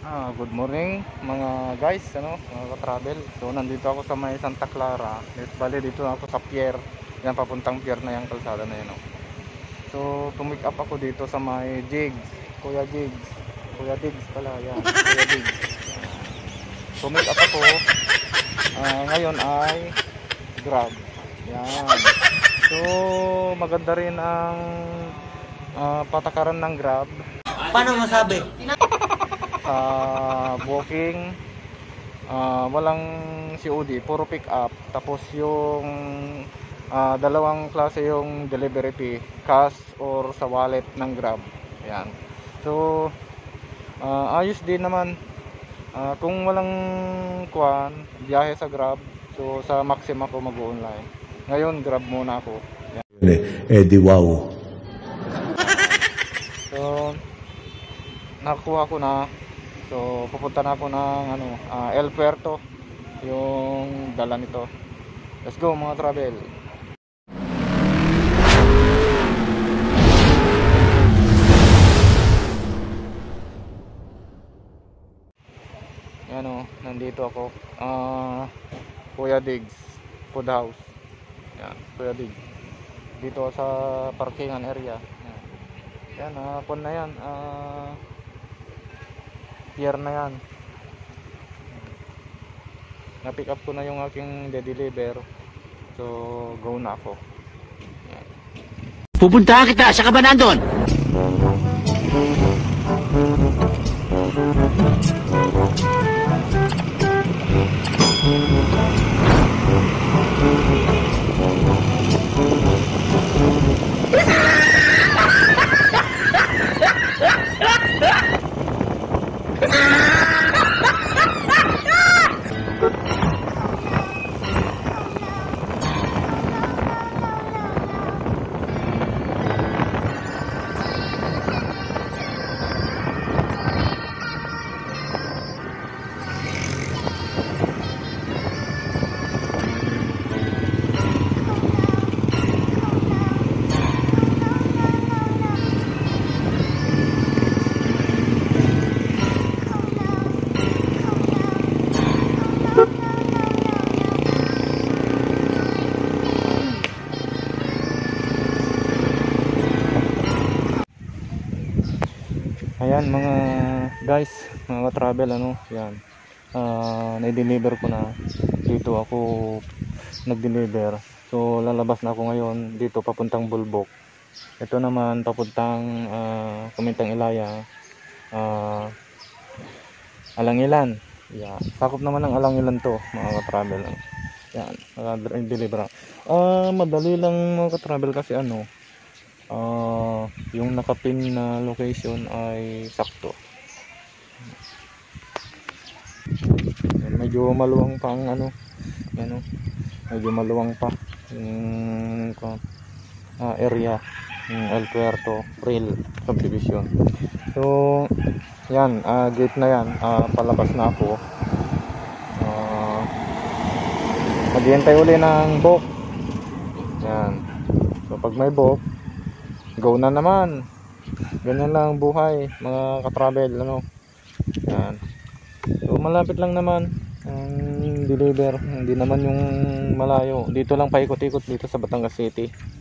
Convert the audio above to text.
Good morning mga guys, mga ka-travel. So nandito ako sa may Santa Clara. Bali dito ako sa pier. Yan, papuntang pier na yung kalsada na yun. So tumick up ako dito sa may Jigs. Kuya Jigs. Kuya Jigs pala, yan. Kuya Jigs. Tumick up ako. Ngayon ay Grab. Yan. So maganda rin ang patakaran ng Grab. Paano masabi? Booking, walang COD, puro pick up. Tapos yung dalawang klase yung delivery fee, cash or sa wallet ng Grab. Yan. So ayos din naman. Kung walang biyahe sa Grab, so sa Maxim ako mag-online. Ngayon Grab muna ako. Yan. Di wow. So nakuha ko na. So pupunta na ako ng El Puerto, yung dala nito. Let's go mga travel. Yan nandito ako. Kuya Diggs Food House. Yan, Kuya Diggs. Dito sa parkingan area. Yan, hapon na yan. Pier na yan. Na-pick up ko na yung aking de-deliver. So go na ako. Yan. Pupuntahan kita, siya ka ba nandun? Ayan mga guys, mga travel yan. Na-deliver ko na. Dito ako nag-deliver. So lalabas na ako ngayon dito papuntang Bulbok. Ito naman papuntang Kumintang Ilaya, Alangilan. Yeah. Sakop naman ng Alangilan to mga ka-travel. Yan, deliver. Madali lang mga ka-travel kasi yung nakapin na location ay sakto. Medyo maluwang pa ang medyo maluwang pa yung area ng El Puerto Trail subdivision. So yan, gate na yan. Palabas na ako. Maghihintay uli ng book. Yan. So pag may book, go na naman. Ganyan lang ang buhay mga ka-travel. Yan. So malapit lang naman ang deliver. Hindi naman yung malayo. Dito lang paikot-ikot dito sa Batangas City.